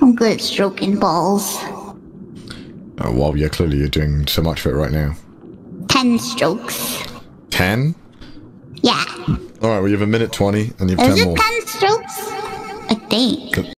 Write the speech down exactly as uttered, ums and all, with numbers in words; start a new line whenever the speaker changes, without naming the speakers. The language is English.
I'm good at stroking balls.
Oh, well, yeah, clearly you're doing so much of it right now.
Ten strokes.
Ten?
Yeah.
Alright, well, you have a minute twenty, and you have
Is
ten
it
more.
ten strokes? I think.